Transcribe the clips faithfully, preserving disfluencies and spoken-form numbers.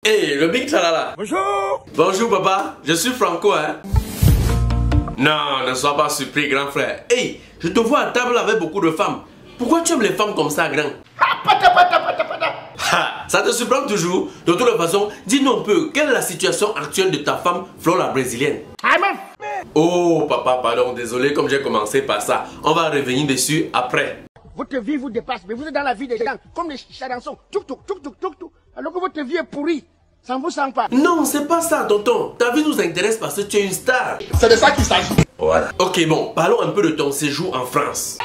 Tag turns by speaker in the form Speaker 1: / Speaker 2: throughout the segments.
Speaker 1: Hey, le Big Tralala.
Speaker 2: Bonjour.
Speaker 1: Bonjour papa, je suis Franco hein. Non, ne sois pas surpris grand frère. Hey, je te vois à table avec beaucoup de femmes. Pourquoi tu aimes les femmes comme ça grand?
Speaker 2: Ah, pata, pata, pata, pata.
Speaker 1: Ha, ça te surprend toujours? De toute façon, dis-nous un peu, quelle est la situation actuelle de ta femme, Flo la brésilienne? Oh papa, pardon, désolé comme j'ai commencé par ça. On va revenir dessus après.
Speaker 2: Votre vie vous dépasse, mais vous êtes dans la vie des gens, comme les charançons. Touk, touk, touk, touk, touk, touk. Alors que votre vie est pourrie. Ça ne vous sent pas.
Speaker 1: Non, c'est pas ça, tonton. Ta vie nous intéresse parce que tu es une star.
Speaker 2: C'est de ça qu'il s'agit.
Speaker 1: Voilà. Ok, bon, parlons un peu de ton séjour en France.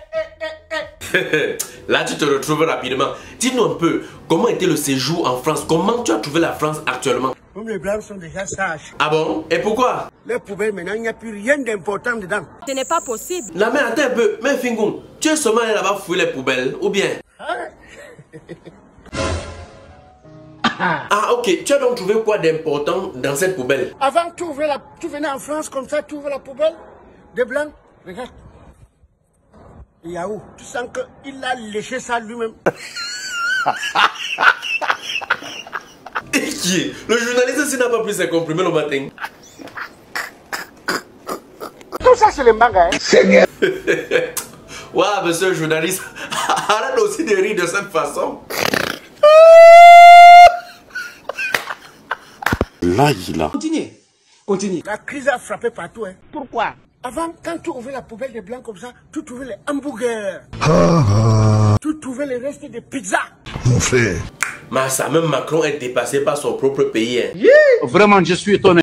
Speaker 1: Là, tu te retrouves rapidement. Dis-nous un peu, comment était le séjour en France? Comment tu as trouvé la France actuellement?
Speaker 2: Comme les Blancs sont déjà sages.
Speaker 1: Ah bon? Et pourquoi?
Speaker 2: Les poubelles, maintenant, il n'y a plus rien d'important dedans.
Speaker 3: Ce n'est pas possible.
Speaker 1: Non, mais attends un peu. Mais Fingoum, tu es seulement allé là-bas fouiller les poubelles, ou bien? Ah, ok. Tu as donc trouvé quoi d'important dans cette poubelle?
Speaker 2: Avant, tu, ouvrais la... tu venais en France comme ça, tu ouvres la poubelle. Des Blancs, regarde. Il y a où? Tu sens qu'il a léché ça lui-même.
Speaker 1: Et qui est? Le journaliste aussi n'a pas pris ses comprimés le matin.
Speaker 2: Tout ça, c'est les mangas, hein? Seigneur.
Speaker 1: Waouh, monsieur le journaliste. Arrête aussi de rire de cette façon.
Speaker 4: Là, il a.
Speaker 2: Continue. Continue. La crise a frappé partout, hein? Pourquoi? Avant, quand tu ouvrais la poubelle des Blancs comme ça, tu trouvais les hamburgers. Ah, ah. Tu trouvais les restes des pizzas.
Speaker 4: Mon frère.
Speaker 1: Mais ça, même Macron est dépassé par son propre pays. Hein.
Speaker 2: Yeah.
Speaker 4: Vraiment, je suis étonné.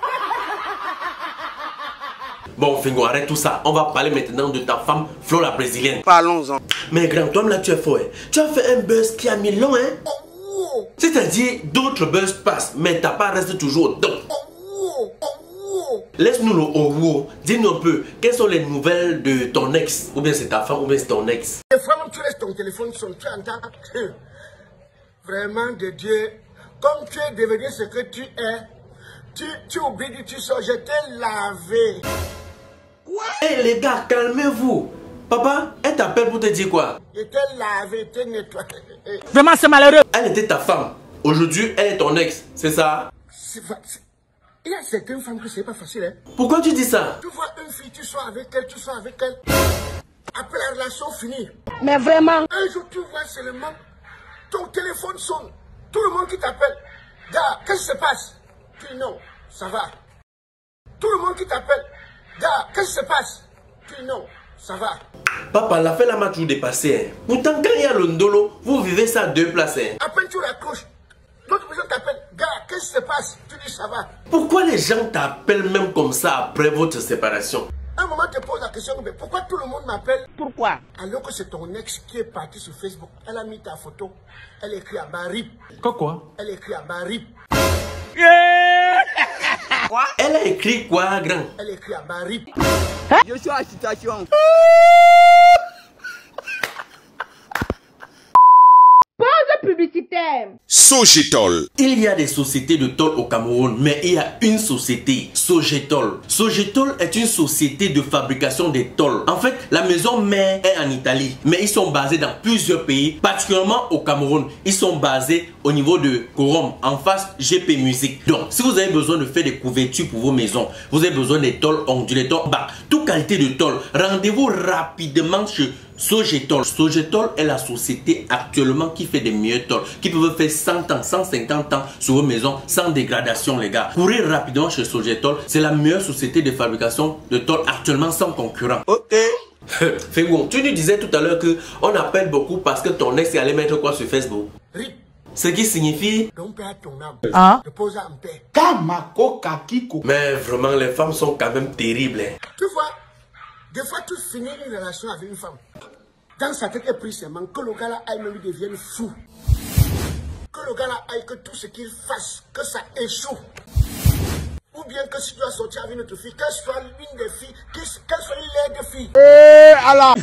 Speaker 1: Bon, Fingo, arrête tout ça. On va parler maintenant de ta femme, Flo la brésilienne.
Speaker 2: Parlons-en.
Speaker 1: Mais grand, toi là, tu es faux. Hein. Tu as fait un buzz qui a mis long, hein. Oh. C'est-à-dire, d'autres buzz passent, mais ta part reste toujours dedans. Oh. Oh. Laisse-nous le haut. Dis-nous un peu, quelles sont les nouvelles de ton ex? Ou bien c'est ta femme, ou bien c'est ton ex?
Speaker 2: Des fois, même tu laisses ton téléphone sonner, tu entends. Vraiment de Dieu, comme tu es devenu ce que tu es, tu, tu oublies de tu sors, je t'ai lavé.
Speaker 1: Quoi? Hé hey, les gars, calmez-vous. Papa, elle t'appelle pour te dire quoi?
Speaker 2: Je t'ai lavé, je t'ai nettoyé.
Speaker 3: Vraiment, c'est malheureux.
Speaker 1: Elle était ta femme. Aujourd'hui, elle est ton ex, c'est ça?
Speaker 2: Il y a certaines femmes que c'est pas facile, hein?
Speaker 1: Pourquoi tu dis ça?
Speaker 2: Tu vois une fille, tu sois avec elle, tu sois avec elle. Après la relation finie.
Speaker 3: Mais vraiment.
Speaker 2: Un jour, tu vois seulement, ton téléphone sonne. Tout le monde qui t'appelle. Gars, qu'est-ce qui se passe? Tu dis non, ça va. Tout le monde qui t'appelle. Gars, qu'est-ce qui se passe? Tu dis non, ça va.
Speaker 1: Papa, la fait la m'a toujours dépassé. Hein. Pourtant, quand il y a le ndolo, vous vivez ça à deux places. Hein.
Speaker 2: À peine tu raccroches, l'autre personne t'appelle. Gars, qu'est-ce qui se passe? Tu dis ça va.
Speaker 1: Pourquoi les gens t'appellent même comme ça après votre séparation?
Speaker 2: Un moment, tu te poses la question, mais pourquoi tout le monde m'appelle?
Speaker 3: Pourquoi?
Speaker 2: Alors que c'est ton ex qui est parti sur Facebook. Elle a mis ta photo. Elle écrit à Barip.
Speaker 1: Quoi?
Speaker 2: Elle écrit à Barip.
Speaker 1: Quoi? Elle a écrit quoi, grand?
Speaker 2: Elle écrit à Barip.
Speaker 3: Hein? Je suis en situation. Publicitaire.
Speaker 4: Sogetol.
Speaker 1: Il y a des sociétés de tôle au Cameroun, mais il y a une société, Sogetol. Sogetol est une société de fabrication des tôles. En fait, la maison mère est en Italie, mais ils sont basés dans plusieurs pays, particulièrement au Cameroun. Ils sont basés au niveau de Corom, en face G P Music. Donc, si vous avez besoin de faire des couvertures pour vos maisons, vous avez besoin des tôles ondulées, bah, toute qualité de tôle, rendez-vous rapidement chez Sogetol. Sogetol est la société actuellement qui fait des meilleurs tôles, qui peuvent faire cent ans, cent cinquante ans sur vos maisons sans dégradation, les gars. Courez rapidement chez Sogetol, c'est la meilleure société de fabrication de tôles actuellement sans concurrent. Ok. Fengou, tu nous disais tout à l'heure que on appelle beaucoup parce que ton ex est allé mettre quoi sur Facebook? Rip. Ce qui signifie
Speaker 2: donc père ton âme.
Speaker 3: Ah.
Speaker 2: Repose en paix.
Speaker 3: Kamako kakiko.
Speaker 1: Mais vraiment, les femmes sont quand même terribles. Hein.
Speaker 2: Tu vois, des fois tu finis une relation avec une femme. Dans sa tête est pris seulement que le gars là aille même devienne fou. Que le gars là aille que tout ce qu'il fasse, que ça échoue. Ou bien que si tu dois sortir avec une autre fille, qu'elle soit l'une des filles, qu'elle soit l'aide de fille.
Speaker 3: Eh alors.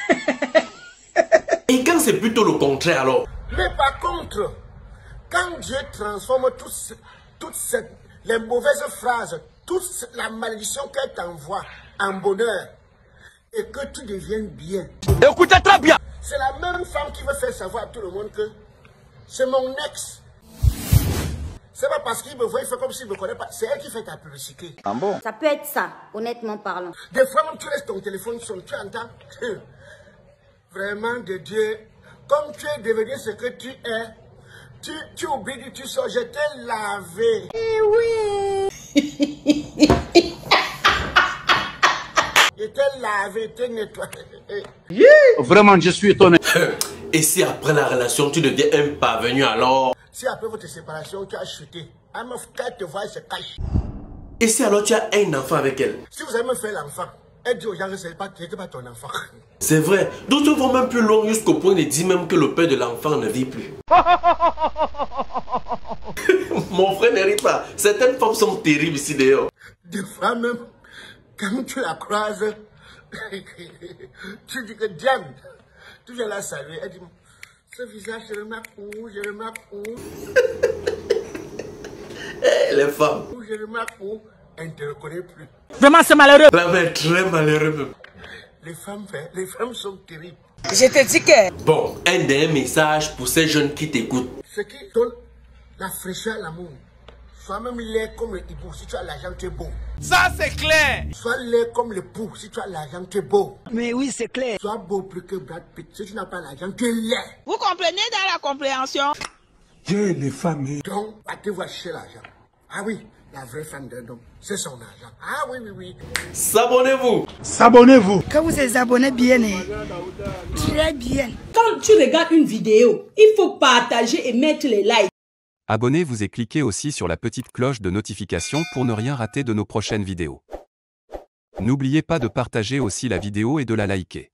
Speaker 1: Et quand c'est plutôt le contraire alors?
Speaker 2: Mais par contre, quand Dieu transforme toutes, toutes ces, les mauvaises phrases, toute la malédiction qu'elle t'envoie en bonheur, et que tu deviennes bien.
Speaker 3: Écoutez très bien.
Speaker 2: C'est la même femme qui veut faire savoir à tout le monde que c'est mon ex. C'est pas parce qu'il me voit, il fait comme s'il me connaît pas. C'est elle qui fait ta publicité.
Speaker 5: Ah bon?
Speaker 6: Ça peut être ça, honnêtement parlant.
Speaker 2: Des fois, même tu laisses ton téléphone sonner, tu entends. Vraiment de Dieu, comme tu es devenu ce que tu es, tu, tu oublies, tu sors, je t'ai lavé.
Speaker 6: Eh oui.
Speaker 2: Je t'ai lavé, je t'ai nettoyé.
Speaker 4: Yeah. Vraiment, je suis étonné.
Speaker 1: Et si après la relation, tu deviens un parvenu alors?
Speaker 2: Si après votre séparation, tu as chuté, un meuf, quand elle te voit, elle se cache.
Speaker 1: Et si alors tu as un enfant avec elle?
Speaker 2: Si vous avez même fait l'enfant, elle dit aux gens que ce n'était pas, pas ton enfant.
Speaker 1: C'est vrai. D'autres vont même plus loin jusqu'au point de dire même que le père de l'enfant ne vit plus. Mon frère ne rit pas. Certaines femmes sont terribles ici d'ailleurs.
Speaker 2: Des fois même, quand tu la croises, tu dis que Diane, tu viens la saluer. Elle dit, ce visage, je le remarque où, je le remarque où.
Speaker 1: Eh, les femmes.
Speaker 2: Je le remarque où, elle ne te reconnaît plus.
Speaker 3: Vraiment, c'est malheureux.
Speaker 1: La mère très malheureux même.
Speaker 2: Les femmes, les femmes sont terribles.
Speaker 3: Je te dis que...
Speaker 1: Bon, un des messages pour ces jeunes qui t'écoutent.
Speaker 2: Ce qui donne la fraîcheur à l'amour. Sois même laid comme le hibou, si tu as l'argent, tu es beau.
Speaker 3: Ça, c'est clair.
Speaker 2: Sois laid comme le pou, si tu as l'argent, tu es beau.
Speaker 3: Mais oui, c'est clair.
Speaker 2: Sois beau plus que Brad Pitt, si tu n'as pas l'argent, tu es laid.
Speaker 3: Vous comprenez dans la compréhension?
Speaker 4: J'ai les femmes.
Speaker 2: Donc, à te voir chercher l'argent. Ah oui, la vraie femme d'un homme, c'est son argent. Ah oui, oui, oui.
Speaker 1: S'abonnez-vous.
Speaker 4: S'abonnez-vous.
Speaker 7: Que vous vous abonnez bien, très bien.
Speaker 8: Quand tu regardes une vidéo, il faut partager et mettre les likes.
Speaker 9: Abonnez-vous et cliquez aussi sur la petite cloche de notification pour ne rien rater de nos prochaines vidéos. N'oubliez pas de partager aussi la vidéo et de la liker.